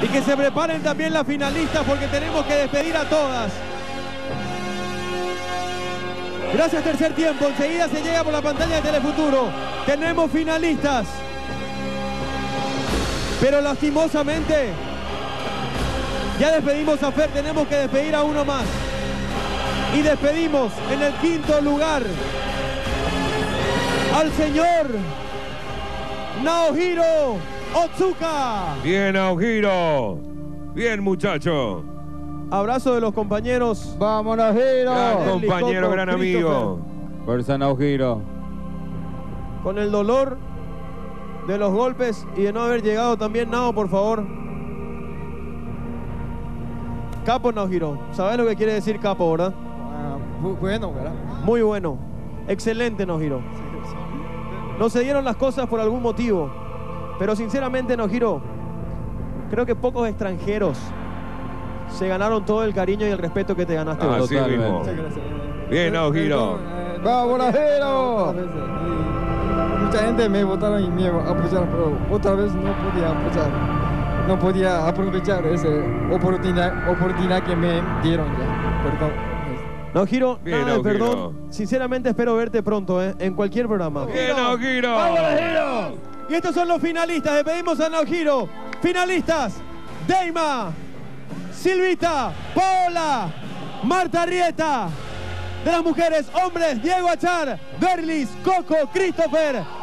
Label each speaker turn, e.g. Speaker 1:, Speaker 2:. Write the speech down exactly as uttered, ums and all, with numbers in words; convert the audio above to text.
Speaker 1: Y que se preparen también las finalistas porque tenemos que despedir a todas. Gracias, tercer tiempo. Enseguida se llega por la pantalla de Telefuturo. Tenemos finalistas. Pero lastimosamente, ya despedimos a Fer. Tenemos que despedir a uno más. Y despedimos en el quinto lugar al señor Naohiro Otsuka.
Speaker 2: Bien, Naohiro. Bien, muchacho.
Speaker 1: Abrazo de los compañeros.
Speaker 3: ¡Vamos, Naohiro!
Speaker 2: Gran compañero, gran amigo.
Speaker 3: Fuerza, Naohiro.
Speaker 1: Con el dolor de los golpes y de no haber llegado también, Nao, por favor. Capo Naohiro. ¿Sabes lo que quiere decir capo, verdad?
Speaker 4: Uh, bueno, ¿verdad?
Speaker 1: Muy bueno. Excelente, Naohiro. No se dieron las cosas por algún motivo. Pero sinceramente, Naohiro, creo que pocos extranjeros se ganaron todo el cariño y el respeto que te ganaste.
Speaker 2: Ah,
Speaker 1: vos.
Speaker 2: así mismo. Bien, Naohiro.
Speaker 4: ¡Vamos, Naohiro! Mucha gente me votaron y me apoyaron, pero otra vez no podía apoyar. No podía aprovechar esa oportunidad, oportunidad que me dieron ya. Perdón.
Speaker 1: Naohiro,
Speaker 2: Bien,
Speaker 1: nada de
Speaker 2: Naohiro.
Speaker 1: perdón. Sinceramente espero verte pronto, ¿eh? En cualquier programa.
Speaker 2: Bien, Naohiro.
Speaker 1: ¡Vamos, Naohiro! Y estos son los finalistas. Despedimos a Naohiro. Finalistas: Deima, Silvita, Paola, Marta Rieta. De las mujeres, hombres: Diego Achar, Berlis, Coco, Christopher,